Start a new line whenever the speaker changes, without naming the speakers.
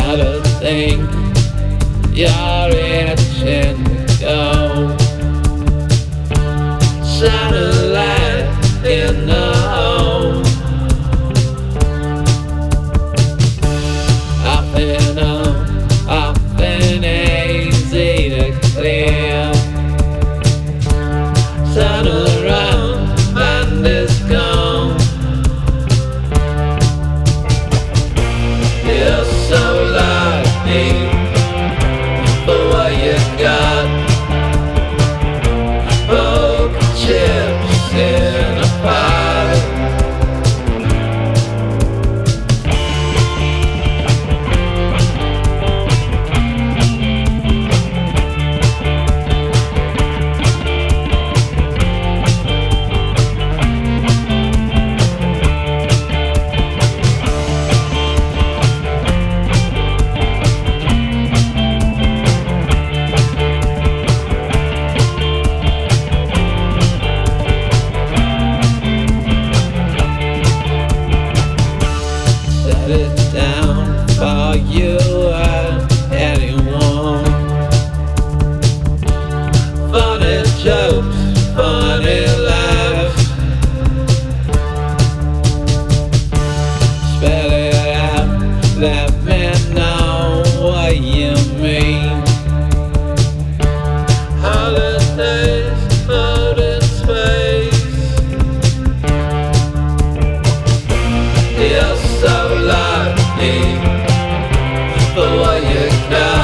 not a thing. You're itching to go. Satellite in the hole. Up and on, up and easy to clear. Turn around and it's gone. You're so lucky for what you got. Poker chips in a pile. Set it down for you and anyone. Funny jokes, funny laughs. Spell it out, let me know what you mean. Holidays out in space. You're so lucky for what you got.